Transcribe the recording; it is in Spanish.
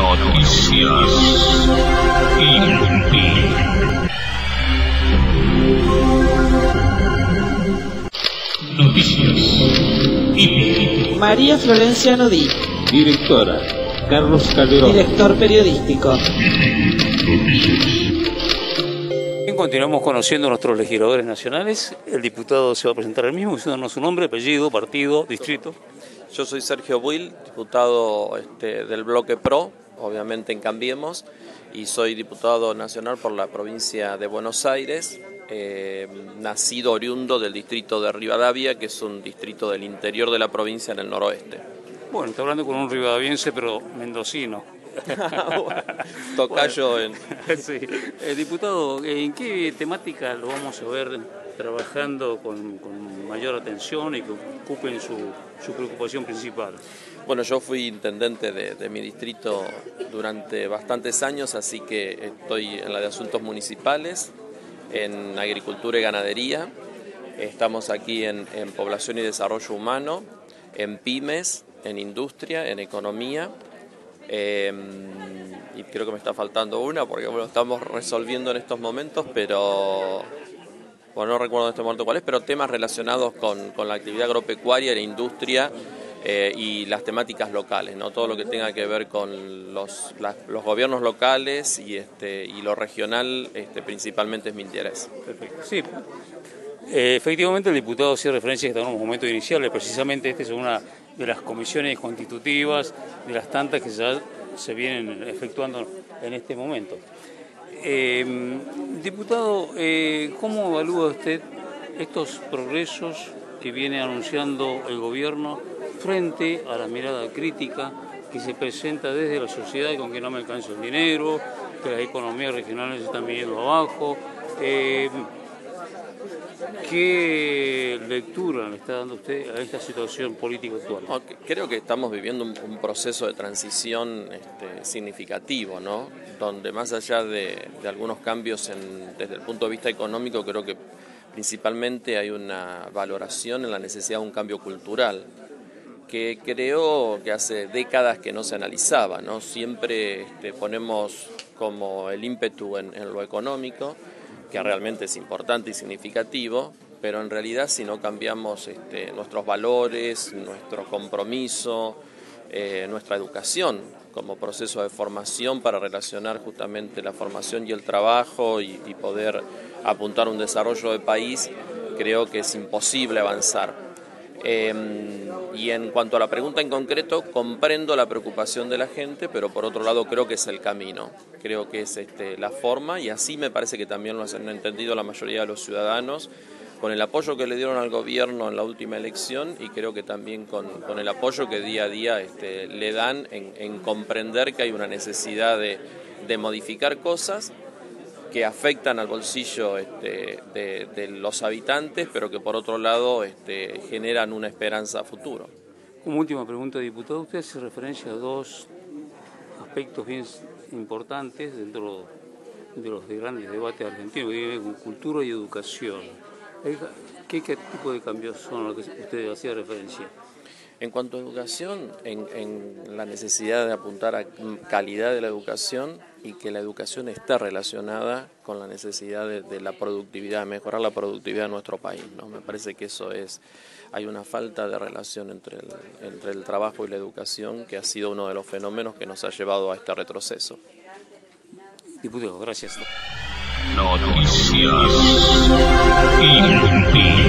Noticias Inútil. Noticias Inútil. María Florencia Nodí. Directora Carlos Calderón. Director periodístico. Bien, continuamos conociendo a nuestros legisladores nacionales. El diputado se va a presentar el mismo, diciéndonos su nombre, apellido, partido, distrito. Yo soy Sergio Buil, diputado del bloque PRO, obviamente en Cambiemos, y soy diputado nacional por la provincia de Buenos Aires, nacido oriundo del distrito de Rivadavia, que es un distrito del interior de la provincia en el noroeste. Bueno, está hablando con un rivadaviense, pero mendocino. Tocayo bueno, sí. Diputado, ¿en qué temática lo vamos a ver trabajando con mayor atención y que ocupen su preocupación principal? Bueno, yo fui intendente de mi distrito durante bastantes años, así que estoy en la de asuntos municipales, en agricultura y ganadería. Estamos aquí en población y desarrollo humano, en pymes, en industria, en economía. Y creo que me está faltando una porque bueno, estamos resolviendo en estos momentos, pero bueno, no recuerdo en este momento cuál es, pero temas relacionados con la actividad agropecuaria, la industria y las temáticas locales, ¿no? Todo lo que tenga que ver con los gobiernos locales y lo regional principalmente es mi interés. Perfecto. Sí. Efectivamente el diputado hacía referencia que está en unos momentos iniciales, precisamente esta es una de las comisiones constitutivas, de las tantas que ya se vienen efectuando en este momento. Diputado, ¿cómo evalúa usted estos progresos que viene anunciando el gobierno frente a la mirada crítica que se presenta desde la sociedad con que no me alcanza el dinero, que las economías regionales están viniendo abajo? ¿Qué lectura le está dando usted a esta situación política actual? Creo que estamos viviendo un proceso de transición significativo, ¿no? Donde más allá de algunos cambios desde el punto de vista económico, creo que principalmente hay una valoración en la necesidad de un cambio cultural, que creo que hace décadas que no se analizaba, ¿no? Siempre ponemos como el ímpetu en lo económico, que realmente es importante y significativo, pero en realidad si no cambiamos nuestros valores, nuestro compromiso, nuestra educación como proceso de formación para relacionar justamente la formación y el trabajo y poder apuntar a un desarrollo de país, creo que es imposible avanzar. Y en cuanto a la pregunta en concreto, comprendo la preocupación de la gente, pero por otro lado creo que es el camino, creo que es la forma, y así me parece que también lo han entendido la mayoría de los ciudadanos, con el apoyo que le dieron al gobierno en la última elección y creo que también con el apoyo que día a día le dan en comprender que hay una necesidad de modificar cosas que afectan al bolsillo de los habitantes, pero que por otro lado generan una esperanza a futuro. Como última pregunta, diputado, usted hace referencia a dos aspectos bien importantes dentro de los grandes debates argentinos, que tienen con cultura y educación. ¿Qué tipo de cambios son a los que usted hacía referencia? En cuanto a educación, en la necesidad de apuntar a calidad de la educación y que la educación está relacionada con la necesidad de la productividad, mejorar la productividad de nuestro país, ¿no? Me parece que hay una falta de relación entre el trabajo y la educación que ha sido uno de los fenómenos que nos ha llevado a este retroceso. Diputado, gracias. Noticias Inútil.